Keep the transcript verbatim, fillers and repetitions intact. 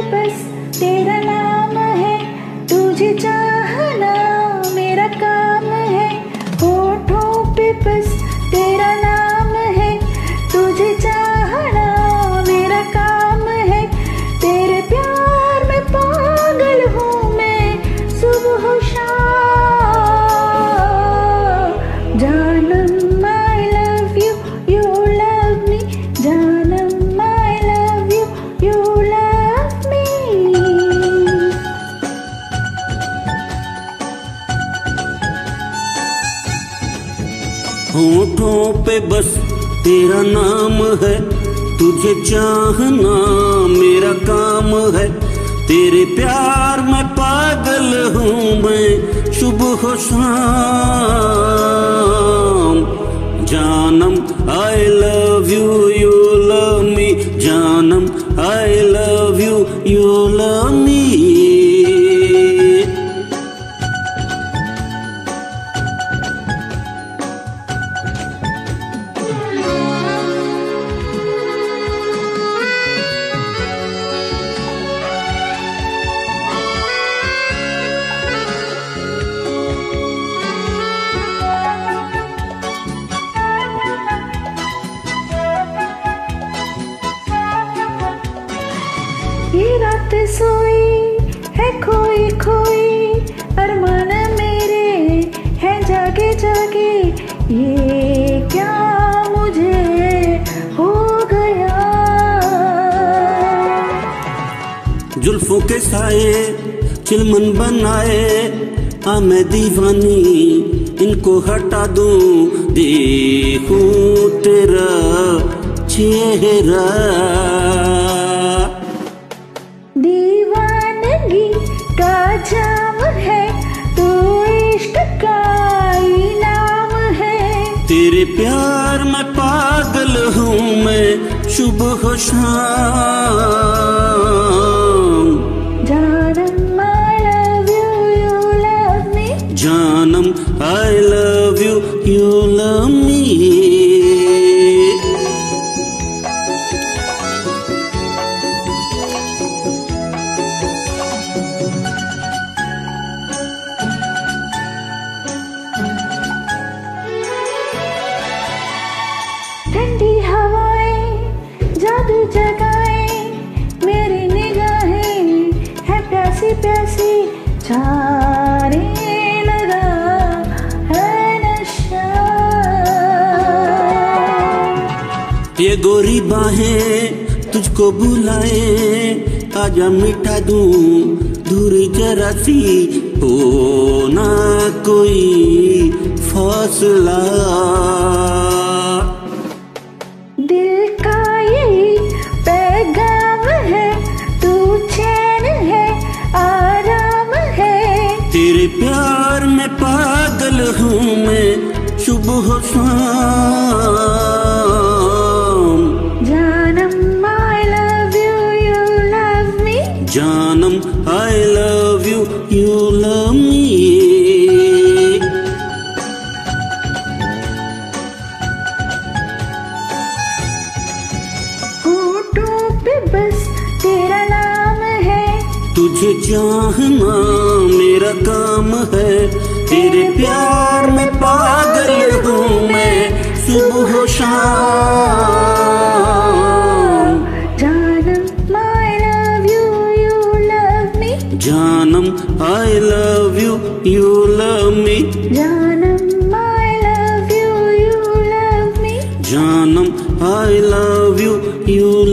बस तेरा नाम है, तुझे चाहना मेरा काम है। होठों पे बस तेरा नाम है, तुझे चाहना मेरा काम है। तेरे प्यार में पागल हूँ मैं सुबह शाम। जानम I love you, you love me. जानम I love you, you love me. होठों पे बस तेरा नाम है, तुझे चाहना मेरा काम है। तेरे प्यार में पागल हूँ मैं सुबह शाम। जानम I love you, you love me. जानम I love you, you love me. ये रात सोई है खोई खोई, अरमान मेरे हैं जागे जागे। ये क्या मुझे हो गया। जुल्फों के साए चिलमन बनाए, आ मैं दीवानी इनको हटा दूं। देखूं तेरा चेहरा, दीवानगी का जाम है, तू इश्क का इनाम है। तेरे प्यार में पागल हूँ मैं सुबह शाम। जानम I love you, you love me. जानम I love you, you love me. ठंडी हवाएं जादू जगाए, मेरी निगाहें है प्यासी प्यासी। चारे लगा है नशा। ये गोरी बाहें तुझको बुलाए, आजा मिटा दूं दूरी जरा सी। हो ना कोई फासला, दिल का यही पैगाम है, तू चैन है आराम है। तेरे प्यार में पागल हूँ मैं सुबह शाम। जानम I love you, you love me. जानम I love you, you love me. होठों पे बस तेरा नाम है, तुझे चाहना मेरा काम है। तेरे प्यार में पागल हूँ मैं सुबह शाम। जानम I love you, you love me. जानम I love you, you love me. जानम I love you, you love me. जानम आई लव यू, यू